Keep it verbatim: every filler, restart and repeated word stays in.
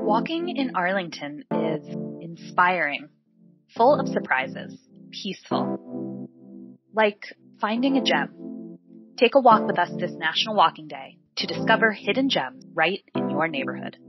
Walking in Arlington is inspiring, full of surprises, peaceful, like finding a gem. Take a walk with us this National Walking Day to discover hidden gems right in your neighborhood.